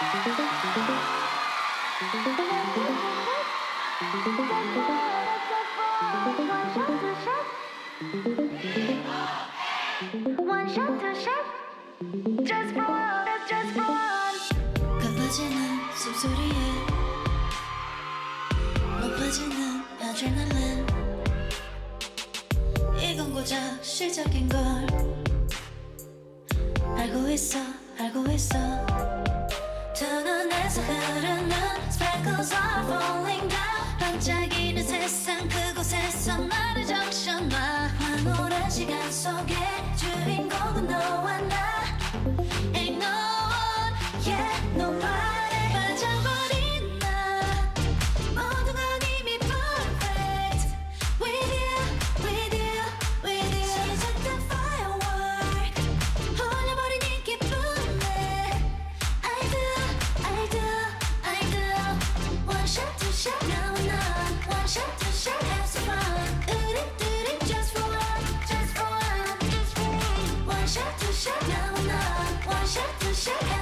One shot, two shot, just for one, just for one. 가빠지는 숨소리에 높아지는 아드레날린 이건 고작 시작인걸 알고 있어 알고 있어 두 눈에서 흐르는 sparkles are falling down 반짝이는 세상 그곳에서 나를 적셔놔 황홀한 시간 속에 주인공은 너와 나 Ain't no one, yeah, nobody 빠져버린 나 모든 건 이미 perfect With you, with you, with you 시작된 firework 홀려버린 이 기쁨에 I do, I do, I do One shot, two shot, now and on One shot, two shot, have some fun 으릿으릿 just for one, just for one, just for one One shot, two shot, now and on One shot, two shot, have